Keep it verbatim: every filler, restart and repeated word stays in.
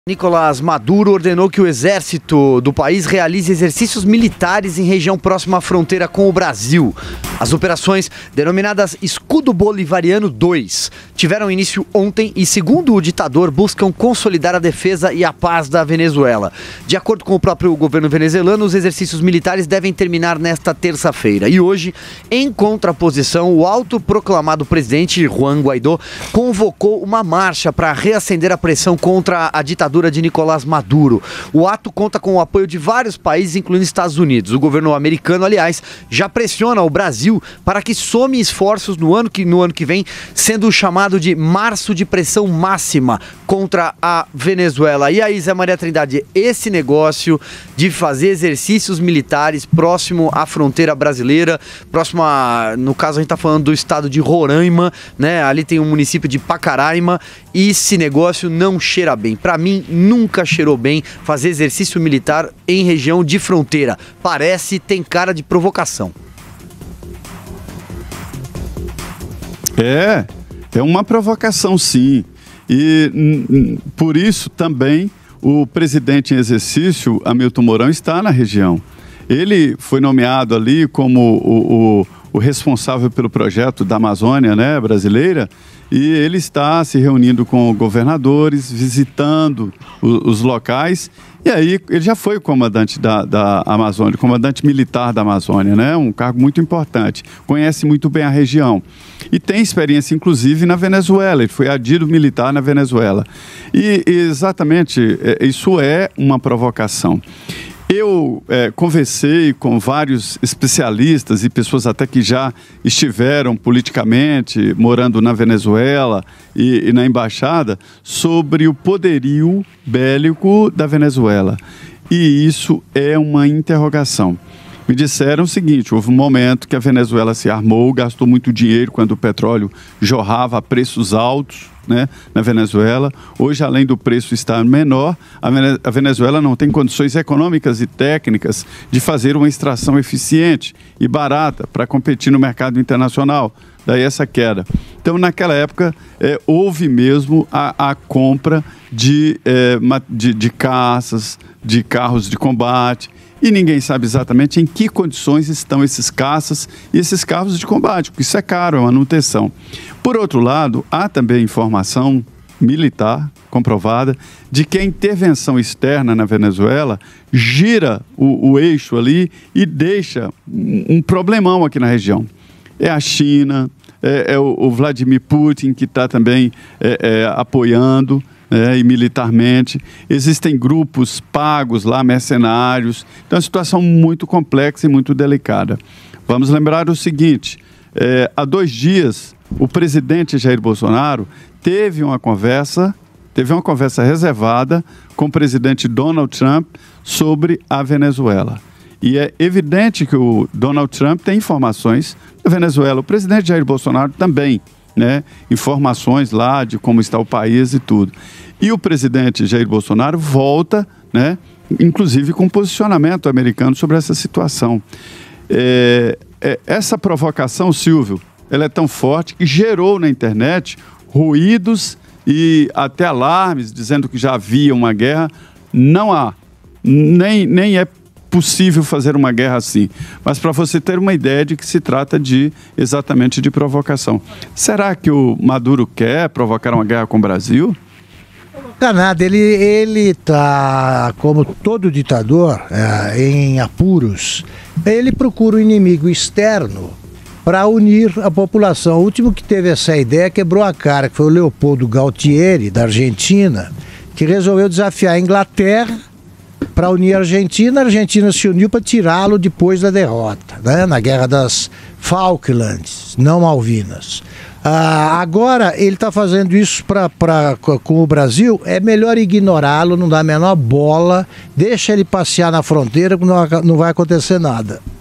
Nicolás Maduro ordenou que o exército do país realize exercícios militares em região próxima à fronteira com o Brasil. As operações, denominadas Escudo Bolivariano dois, tiveram início ontem e, segundo o ditador, buscam consolidar a defesa e a paz da Venezuela. De acordo com o próprio governo venezuelano, os exercícios militares devem terminar nesta terça-feira. E hoje, em contraposição, o autoproclamado presidente Juan Guaidó convocou uma marcha para reacender a pressão contra a ditadura de Nicolás Maduro. O ato conta com o apoio de vários países, incluindo Estados Unidos. O governo americano, aliás, já pressiona o Brasil para que some esforços no ano que, no ano que vem, sendo chamado de Março de Pressão Máxima contra a Venezuela. E aí, Zé Maria Trindade, esse negócio de fazer exercícios militares próximo à fronteira brasileira, próximo a, no caso a gente está falando do estado de Roraima, né? Ali tem o município de Pacaraima, e esse negócio não cheira bem. Para mim, nunca cheirou bem fazer exercício militar em região de fronteira. Parece, tem cara de provocação. É, é uma provocação, sim. E por isso também o presidente em exercício, Hamilton Mourão, está na região. Ele foi nomeado ali como o, o, o responsável pelo projeto da Amazônia, né, brasileira, e ele está se reunindo com governadores, visitando o, os locais. E aí ele já foi o comandante da, da Amazônia, comandante militar da Amazônia, né? Um cargo muito importante, conhece muito bem a região e tem experiência inclusive na Venezuela, ele foi adido militar na Venezuela. E exatamente, isso é uma provocação. Eu é, conversei com vários especialistas e pessoas até que já estiveram politicamente morando na Venezuela e, e na embaixada sobre o poderio bélico da Venezuela. E isso é uma interrogação. Me disseram o seguinte: houve um momento que a Venezuela se armou, gastou muito dinheiro quando o petróleo jorrava a preços altos, né, na Venezuela. Hoje, além do preço estar menor, a Venezuela não tem condições econômicas e técnicas de fazer uma extração eficiente e barata para competir no mercado internacional. Daí essa queda. Então, naquela época, é, houve mesmo a, a compra de, é, de, de caças, de carros de combate, e ninguém sabe exatamente em que condições estão esses caças e esses carros de combate, porque isso é caro, é manutenção. Por outro lado, há também informação militar comprovada de que a intervenção externa na Venezuela gira o, o eixo ali e deixa um, um problemão aqui na região. É a China, é, é o, o Vladimir Putin que está também é, é, apoiando, É, e militarmente, existem grupos pagos lá, mercenários, então é uma situação muito complexa e muito delicada. Vamos lembrar o seguinte, é, há dois dias o presidente Jair Bolsonaro teve uma conversa, teve uma conversa reservada com o presidente Donald Trump sobre a Venezuela. E é evidente que o Donald Trump tem informações da Venezuela, o presidente Jair Bolsonaro também, né, informações lá de como está o país e tudo. E o presidente Jair Bolsonaro volta, né, inclusive com posicionamento americano sobre essa situação. É, é, essa provocação, Silvio, ela é tão forte que gerou na internet ruídos e até alarmes dizendo que já havia uma guerra. Não há, nem, nem é possível fazer uma guerra assim, mas para você ter uma ideia de que se trata de exatamente de provocação. Será que o Maduro quer provocar uma guerra com o Brasil? Não, nada, ele ele tá como todo ditador é, em apuros. Ele procura um inimigo externo para unir a população. O último que teve essa ideia quebrou a cara, que foi o Leopoldo Galtieri, da Argentina, que resolveu desafiar a Inglaterra para unir a Argentina. A Argentina se uniu para tirá-lo depois da derrota, né, na Guerra das Falklands, não Malvinas. Ah, agora ele está fazendo isso pra, pra, com o Brasil. É melhor ignorá-lo, não dá a menor bola, deixa ele passear na fronteira, não, não vai acontecer nada.